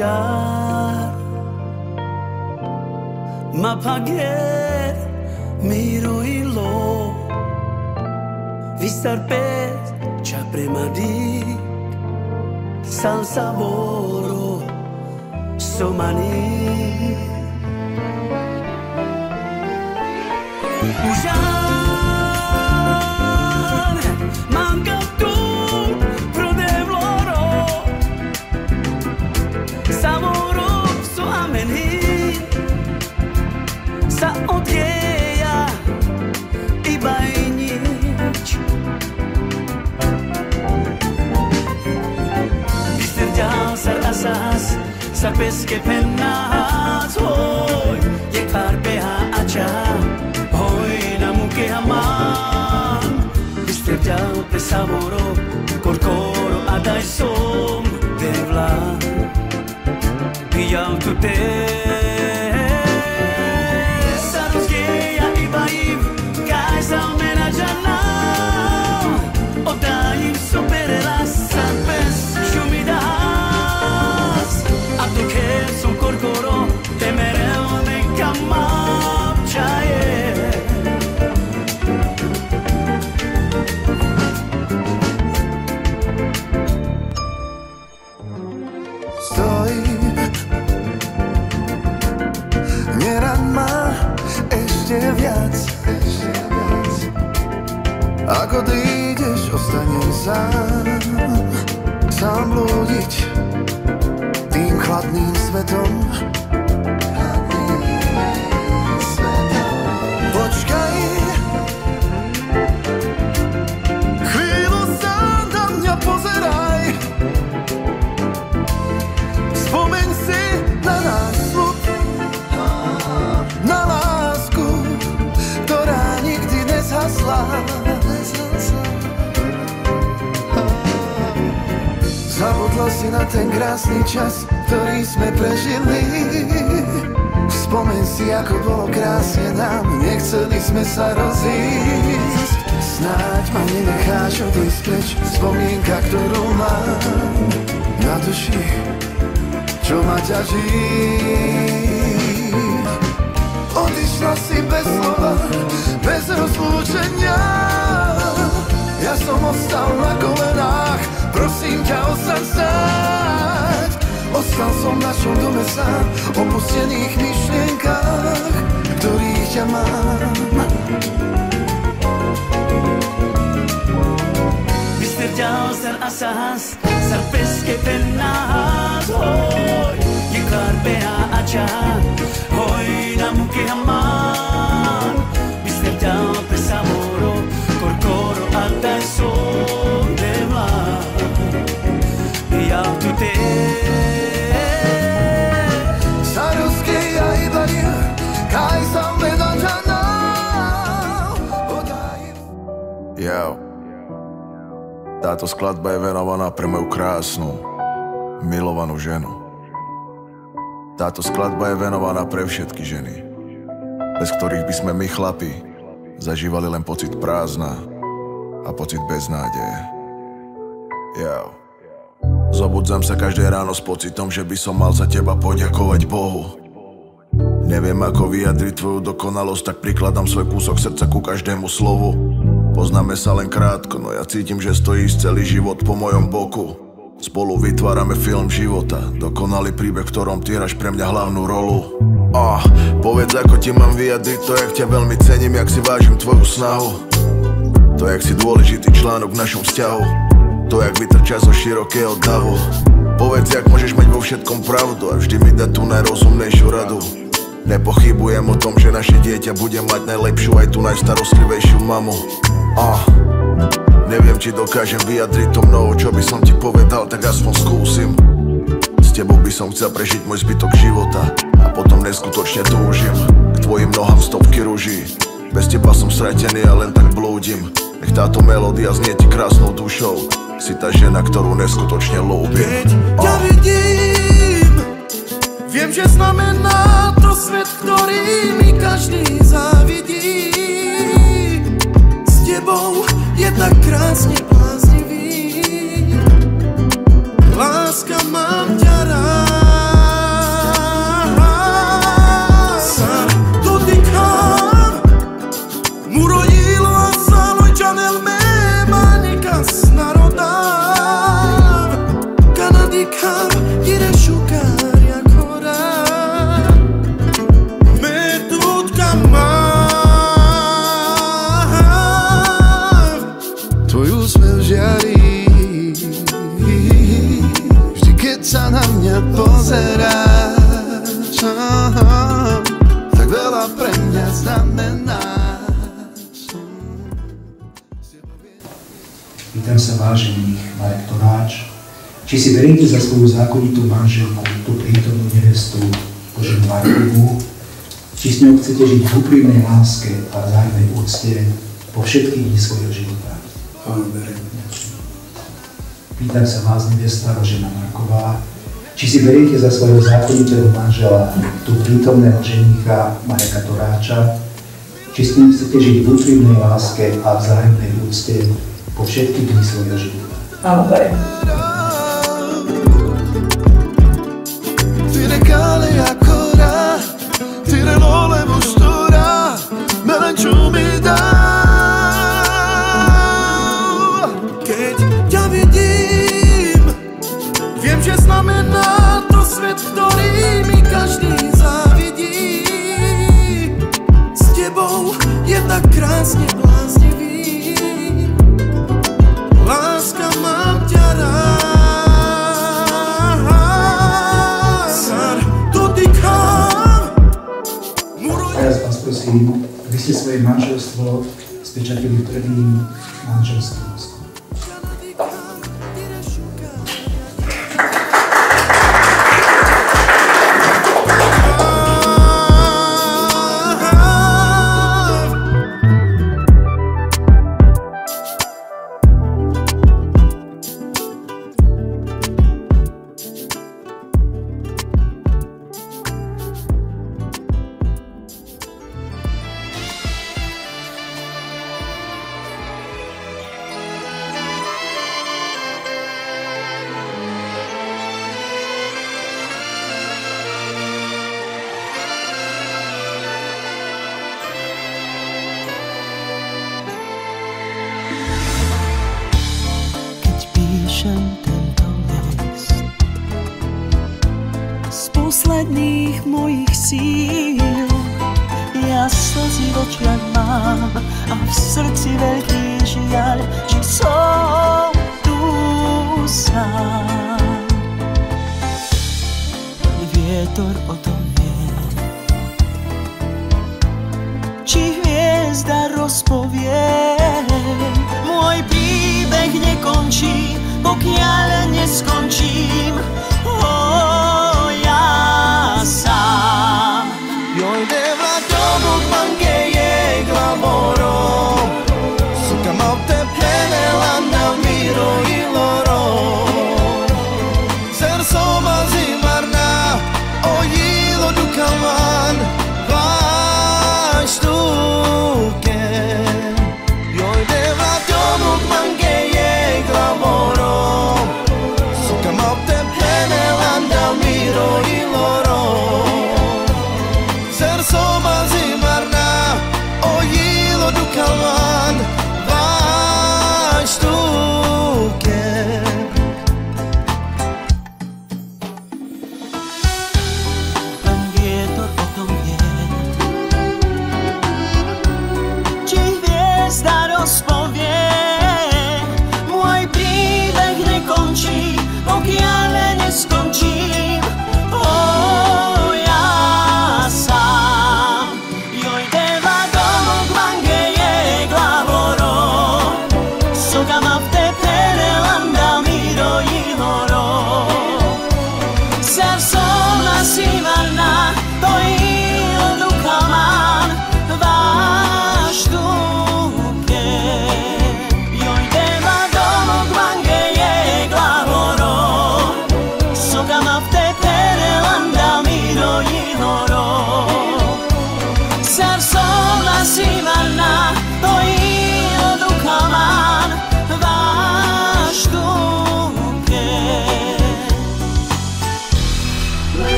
jar M'appaguer miro ilo Vistar pes già prima di San saboro somani Ujar manca tu prodem loro Saboro so ameni Sa odjeja iba i nič Vystrďal sa asas sa peske pennas Hoj, je kvar beha ača Hoj, na muke haman Vystrďal pe saboro Korkoro adaj som devla Pijal tu te Ako ty ideš, ostanem sám blúdiť tým chladným svetom. Počkaj, chvíľu sa na mňa pozeraj. Spomeň si na náš sľub, na lásku, ktorá nikdy nezhasla. Zabudla si na ten krásny čas, ktorý sme prežili. Spomeň si, ako bolo krásne nám, nechceli sme sa rozísť. Snáď ma nenecháš odísť preč, spomienka, ktorú mám na duši, čo ma ťaží. Odišla si bez slova, bez rozlúčenia. Ja som ostal na kolenách, prosím ťa, ostaň snáď. Ostal som v našom dome sám, opustených myšlienkach, ktorých ťa mám. Vystrďal ser asas, ser peske pennas Hoj, je kvar beha ača Hoj, na muke haman Vystrďal pe saboro, korkoro adaj som devla Pijal tu te Starovské ja iba nie, kaj sam vedančaná. Jau. Táto skladba je venovaná pre moju krásnu, milovanú ženu. Táto skladba je venovaná pre všetky ženy, bez ktorých by sme my chlapi zažívali len pocit prázdna a pocit beznádeje. Jau. Zobudzam sa každé ráno s pocitom, že by som mal za teba poďakovať Bohu. Neviem, ako vyjadriť tvoju dokonalosť, tak prikladám svoj kúsok srdca ku každému slovu. Poznáme sa len krátko, no ja cítim, že stojíš celý život po mojom boku. Spolu vytvárame film života, dokonalý príbeh, v ktorom ty hráš pre mňa hlavnú rolu. Povedz, ako ti mám vyjadriť to, jak ťa veľmi cením, jak si vážim tvoju snahu. To, jak si dôležitý článok v našom vzťahu, to, jak vytrča zo širokého davu. Povedz, jak môžeš mať vo všetkom pravdu a vždy mi dať tú najrozumnejšiu radu. Nepochybujem o tom, že naše dieťa bude mať najlepšiu aj tú najstarostlivejšiu mamu. Neviem, či dokážem vyjadriť to mnoho, čo by som ti povedal, tak aspoň skúsim. S tebou by som chcel prežiť môj zbytok života a potom neskutočne túžim k tvojim nohám stovky ruží. Bez teba som stratený a len tak blúdim. Nech táto melódia znie ti krásnou dušou. Si tá žena, ktorú neskutočne ľúbim. Keď ťa vidím, viem, že znamená to svet, ktorý mi každý závidí. S tebou je tak krásne bláznivý. Láska, mám ťa rád. sa vážených Marek Toráč. Či si veríte za svoju zákonitú manželku, tú prítomnú nevestu Boženu Markovú, či s ňou chcete žiť v úprimnej láske a vzájomnej úcte po všetky dni svojho života? Áno, verím. Pýtam sa vás, nevesta Božena Marková, či si veríte za svojho zákonitého manžela, tú prítomného ženícha Mareka Toráča, či s ním chcete žiť v úprimnej láske a vzájomnej úcte po všetky dni svojho života? Áno, verím. Keď ťa vidím, viem, že znamená to svet, ktorý mi každý závidí. S tebou je tak krásne bláznivý, láska, mám ťa rád, dotýkam. Teraz vás prosím, aby ste svoje manželstvo spečatili prvým manželským voskom. Tento list z posledných mojich síl. Ja slzy v očiach mám a v srdci veľký žiaľ, že som tu sám. Vietor o tom vie, či hviezda rozpovie. Môj príbeh nekončí, pokiaľ neskončím, ja sám. Joj devla domov manche je glamoro, suka mal te plenela na miro i loro. Serso mazimarna, ojilo dukaman, vaš tuke. Joj devla domov manche je glamoro, suka mal te plenela na miro i loro. Soma zimarna, ojilo dukaman, vaš tuke. Len vietor o tom vie, či hviezda rozpovie. Môj príbeh nekončí, pokiaľ neskončím, ja sám.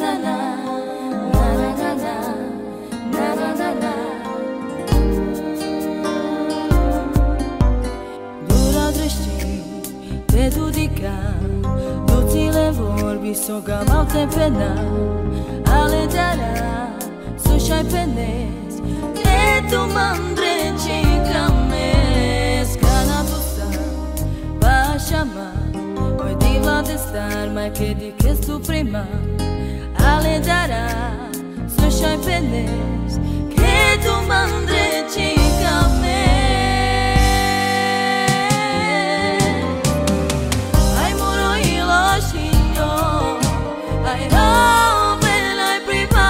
Soga malte pena ale dara sushai penes e tu mandre chicames kana tusa bashama oi diva de star mai che di che tu prima ale dara sushai penes che tu mandre chicames ai muro iloshi I know when I prima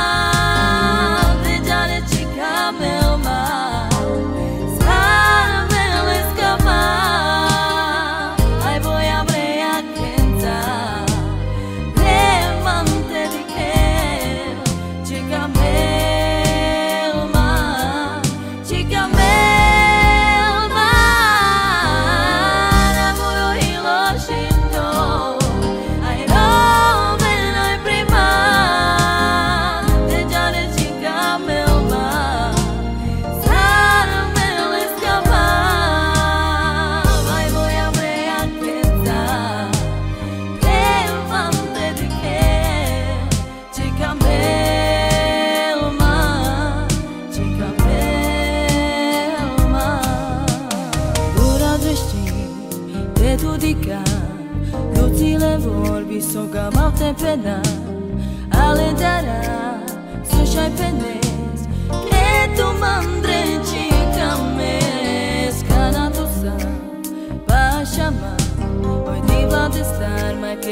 de jane chica melma sara mel escapa ai voy a brea quenta de mante di que chica melma amor y lo siento I know soga malte pena ale dara sushai penes e tu mandre chicames kana tusa bashama oi diva de star mai